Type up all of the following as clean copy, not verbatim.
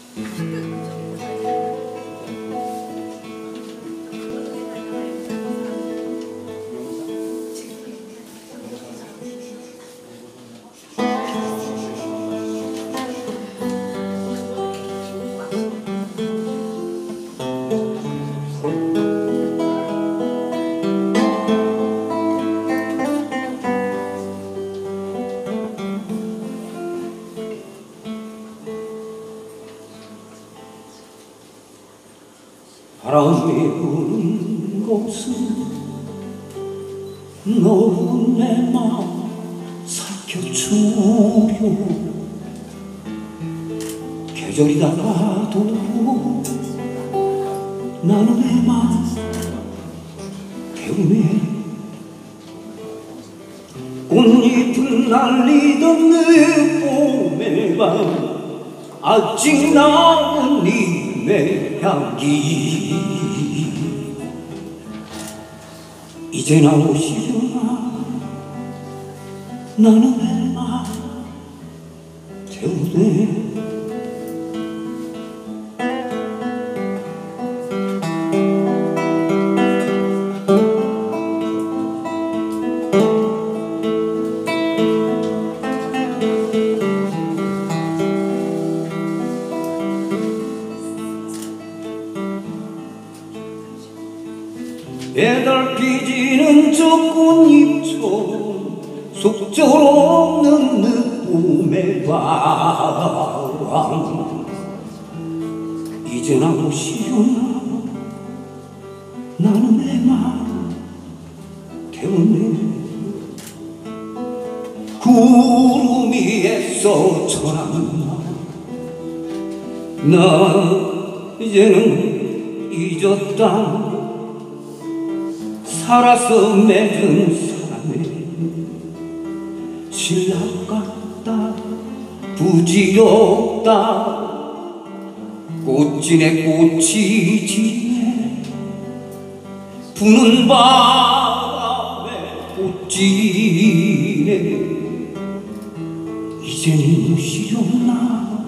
바람이 부는 곳은 너무 내 맘 삼켜주려 계절이 다가도 나는 내 맘 태우네 꽃잎은 날리던 내 봄의 밤 아직 남은 네 향기 이제 나 오시려나 나는 내 맘 태우네 애달피지는 저 꽃잎처럼 속절없는 늦봄의 바람 이제 나 오시려나 나는 내 맘 태우네 구름 위에서 천한 나 이제는 잊었다 살아서 맺은 사랑에 신랑 같다 부질없다 꽃지네 꽃이 지네 부는 바람에 꽃지네 이제는 무시려나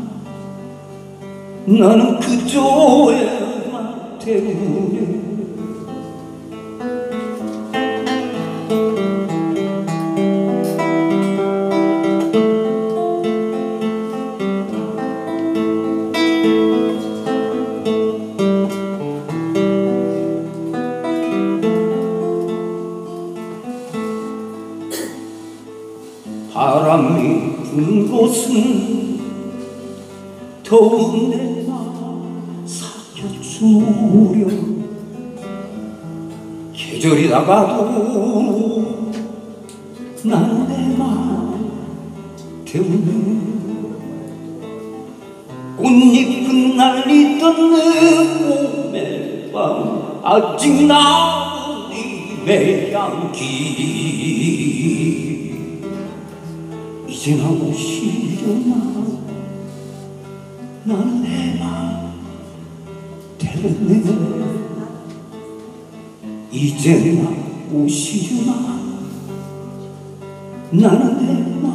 나는 그저에만 태우네 바람이 부는 곳은 더운 내 맘 삭혀주려 계절이 나가도 나는 내 맘 태우네 꽃잎은 날리던 내 봄의 밤 아직 남은 입의 향기 이제 나 오시려나 나는 내 맘 태우네 이제 나 오시려나 나는 내 맘